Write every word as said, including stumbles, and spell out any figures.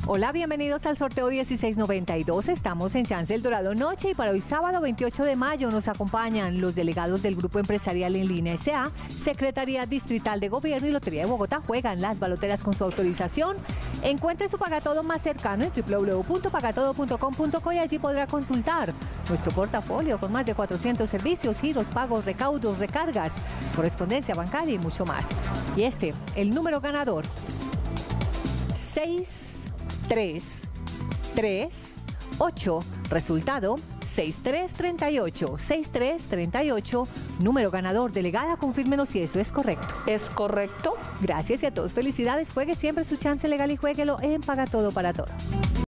Hola, bienvenidos al sorteo dieciséis noventa y dos. Estamos en Chance El Dorado Noche y para hoy sábado veintiocho de mayo nos acompañan los delegados del Grupo Empresarial en Línea S A, Secretaría Distrital de Gobierno y Lotería de Bogotá. Juegan las baloteras con su autorización. Encuentre su Pagatodo más cercano en w w w punto pagatodo punto com punto co y allí podrá consultar nuestro portafolio con más de cuatrocientos servicios, giros, pagos, recaudos, recargas, correspondencia bancaria y mucho más. Y este, el número ganador, seis tres tres ocho, resultado seis tres tres ocho, seis tres tres ocho, número ganador. Delegada, confírmenos si eso es correcto. ¿Es correcto? Gracias y a todos felicidades. Juegue siempre su chance legal y juéguelo en Pagatodo para Todo.